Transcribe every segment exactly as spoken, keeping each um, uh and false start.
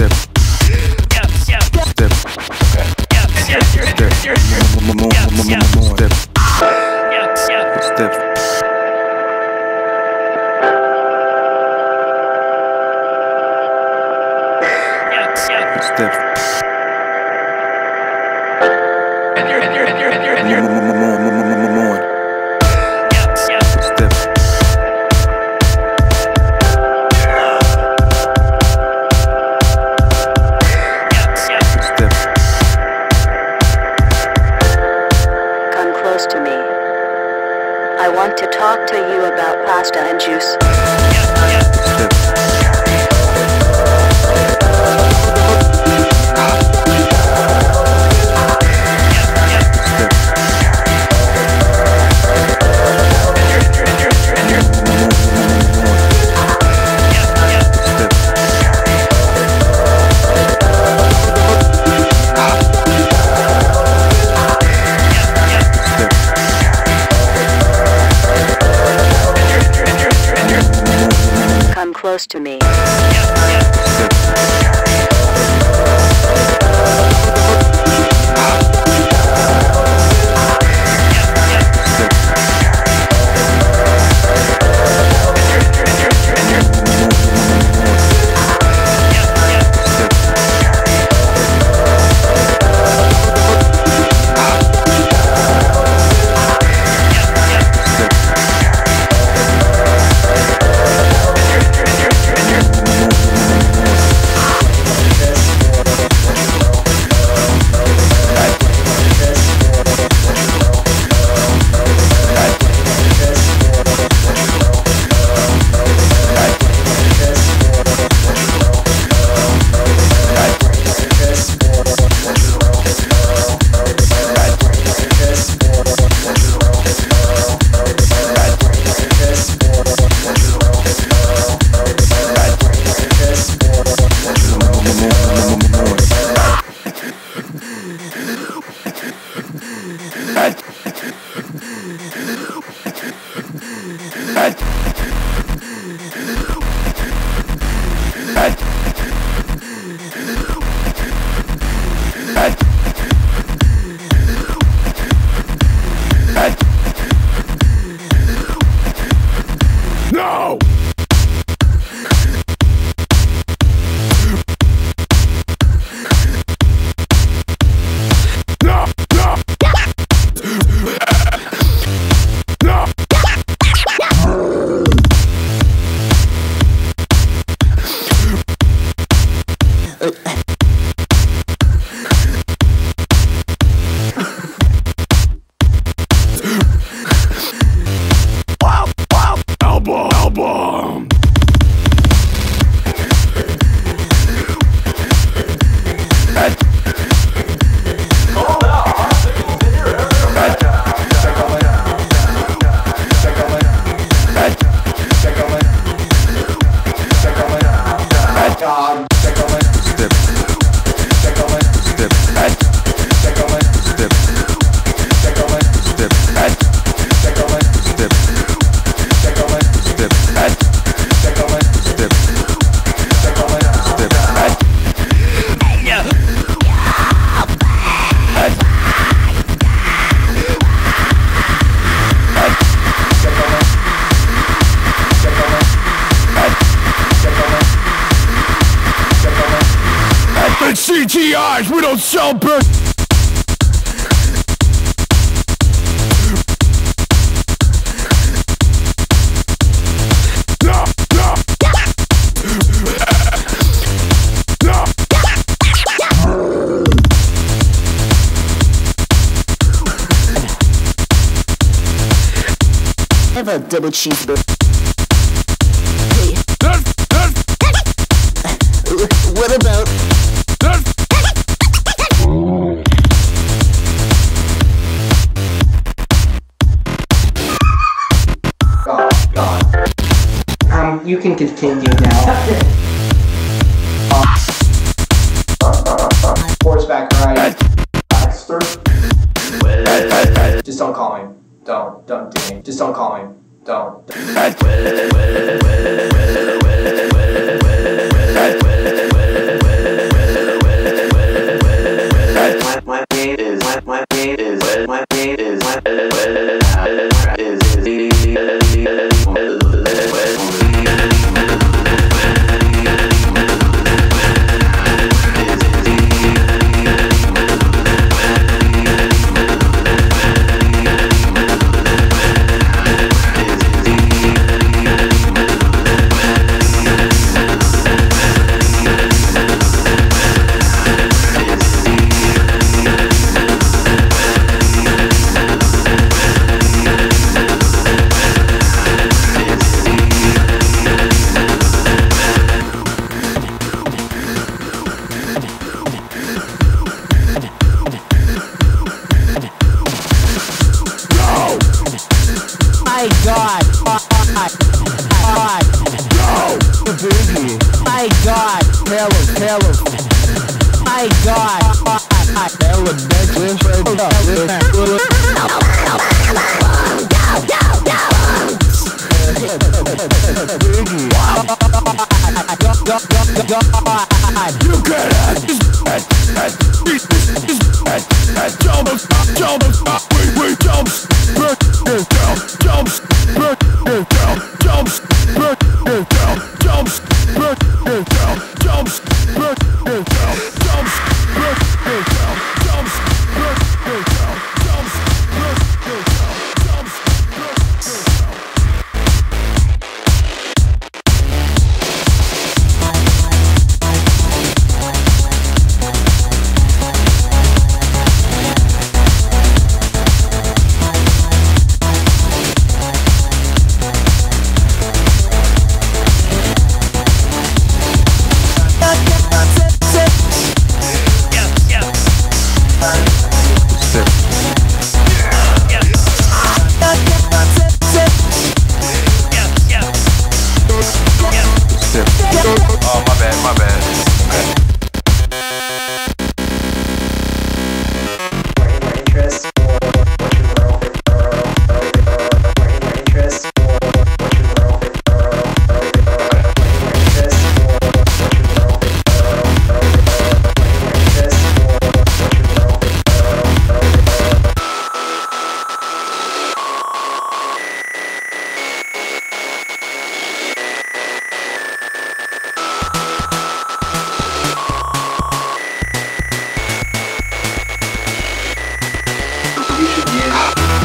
Step. Step. Step. More, more, more, more. Step. Step. Step. And you're, and you're, and you're, and you're, and you're. More, more, more, more, more, more. Step. Step. Come close to me. I want to talk to you about pasta and juice. Step. Come close to me. No! No! No! No! Album! Album! Step. Step. Step. Step. Step. Step. Step. Step. Yeah. It's C T Is, we don't sell birds. No, no. No. Have a double cheeseburger. What about? Um, you can continue now. Horseback ride. Just don't call me. Don't. Don't do me. Just don't call me. Don't. don't. hella. My God. Hella necklace right You can act, jump, jump, we, we jump, break it down, jump, break it down, jump, break it down, jump, break it down, jump, break it down, jump, break it down, jump, break it down, jump, break it down, jump, break it down. Oh, my bad, my bad. Okay. More interest or what you grow with more interest or what you grow with more interest or what you grow with more interest or what you grow with you should use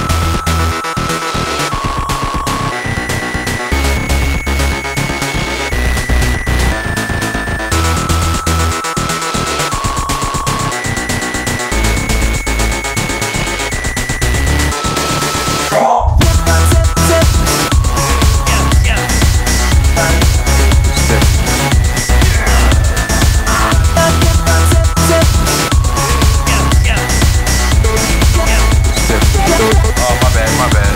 Oh, my bad, my bad.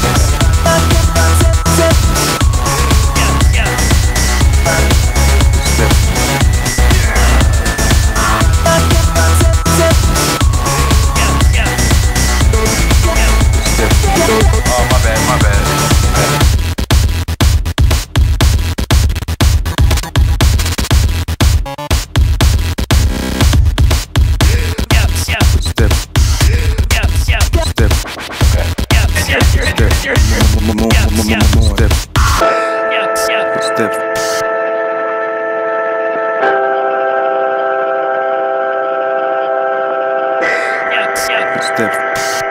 Oh, my bad, my bad. Step. Step. Step. More, more, more, more, more. Step. Step. Step.